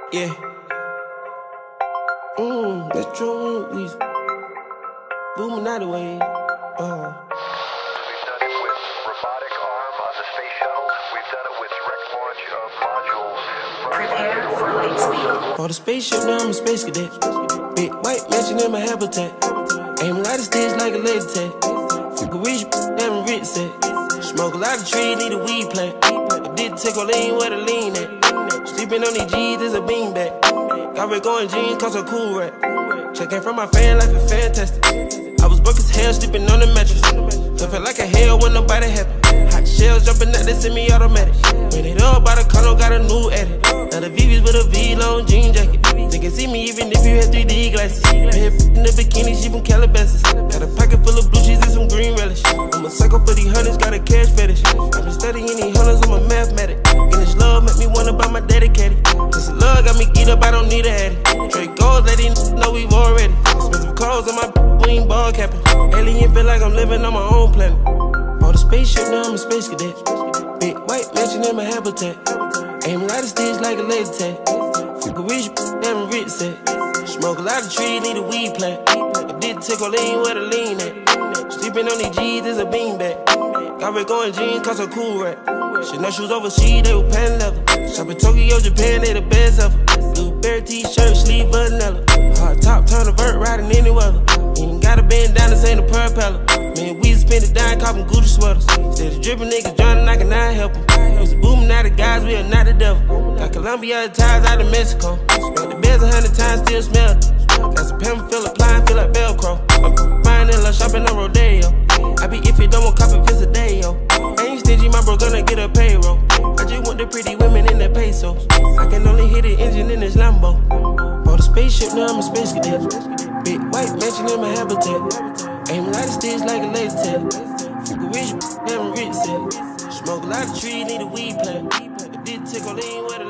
Yeah. That's true. We booming out the way. We've done it with robotic arm on the space shuttle. We've done it with direct launch of modules. Prepare for light speed. For the spaceship, now I'm a space cadet. Big white mansion in my habitat. Aim a lot of sticks like a laser tag. Fuck a rich, damn rich set. Smoke a lot of trees, need a weed plant. I did take a lean where the lean at. Sleeping on these G's is a beanbag. Got red going jeans, cause a cool rat. Checking from my fan life is fantastic. I was broke as hell, sleeping on the mattress. It felt like a hell when nobody happy. Hot shells jumping out, they semi-automatic. When it up by the condo, got a new edit. Now the VV's with a V-long jean jacket. They can see me even if you had 3D glasses. Head in the bikini, she from Calabasas. Got a pocket full of blue cheese and some green relish. I'm a psycho for these hundreds, got a cash fetish. I've been studying these hundreds, I'm a mathematic. And this love make me wanna buy my daddy caddy. Cause the love got me geeked up, I don't need a addy. Trade gold, let these know we've already. Expensive clothes on my we ain't ball capping. Alien feel like I'm living on my own planet. Bought a spaceship, now I'm a space cadet. Big white mansion in my habitat. Aim a lot of sticks like a laser tag. Fuck a rich, damn rich set. Smoke a lot of trees, need a weed plant. I did take a lean where the lean at. Sleeping on these G's is a beanbag. Got red going jeans, cause a cool rat. Shit, no shoes overseas, they were pan leather. Shop in Tokyo, Japan, they the best ever. Blueberry t-shirt, sleeve vanilla. Hard top, turn a vert, riding any weather. Ain't gotta bend down, this ain't a propeller. Man, we spend it down, copping Gucci sweaters. Said the drippin' niggas drowning, I cannot help them. Used to booming out of guys, we are not the devil. Got Colombia ties out of Mexico. Got the beds 100 times, still smell it. Got some pimp, feel applying, feel like Velcro. I'm buying in shopping on Rodeo. I be if you don't want copy, visit a day, yo. I ain't stingy, my bro gonna get a payroll. I just want the pretty women in the pesos. I can only hit the engine in this Lambo. Bought a spaceship, now I'm a space cadet. Big white mansion in my habitat. Aim a lot of sticks like a laser tag. Fuck a rich, damn rich set. Smoke a lot of trees, need a weed plant. I did take a lean where the